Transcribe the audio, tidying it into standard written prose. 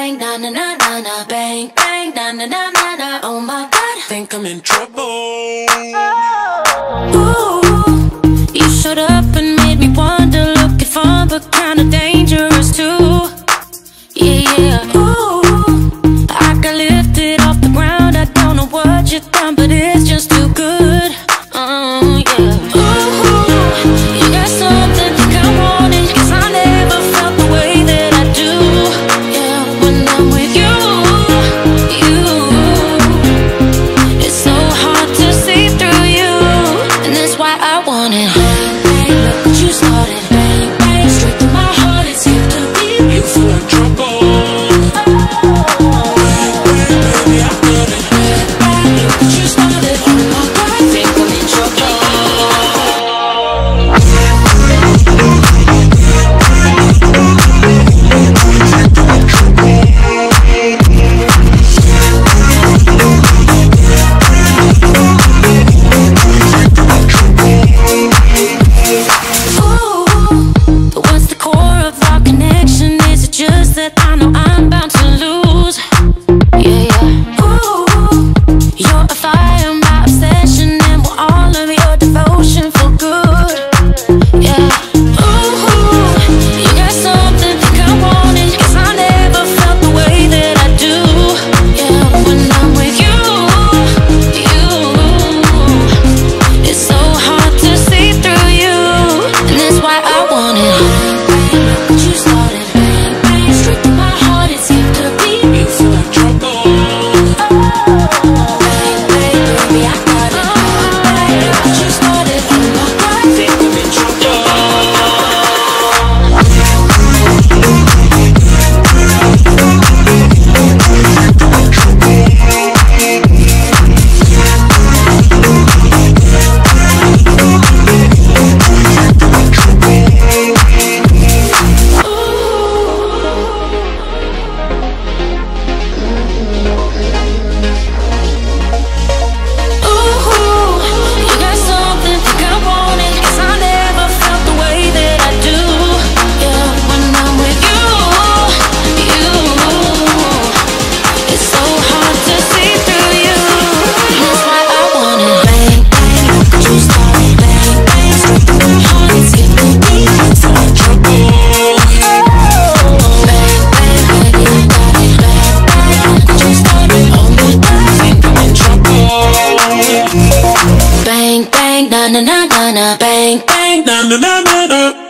bang, na na na na na, bang bang, na na na na na. Oh my God, think I'm in trouble. Ooh, you showed up and made me wonder, looking fun but kinda dangerous too. Yeah, yeah. Ooh, I got lifted off the ground. I don't know what you done, but it's just too good. Yeah. Ooh, you got something think I want it, 'cause I never felt the way that I do. Yeah, when I'm with you, it's so hard to see through you, and that's why I want it. Bang, bang, look what you started. Bang, bang, straight through my heart. It's hip to beat. You full of trouble. Baby, I got it. Bang, bang, look what you started. Oh my God, think I'm in trouble. I know I'm bound to lose. Yeah, yeah. Ooh, you're a fire, my obsession, and we're all of your devotion for good. Yeah. Ooh, you got something think I want it, 'cause I never felt the way that I do. Yeah, when I'm with you, it's so hard to see through you, and that's why I want it. Bang, look what you started. Straight to my heart, it's hip to beat. You full of trouble. Bang, bang, baby, I got it. Bang, look what you started. Oh my God, Think I'm in trouble. bang, bang, na na na na na, bang, bang, Na na na na na.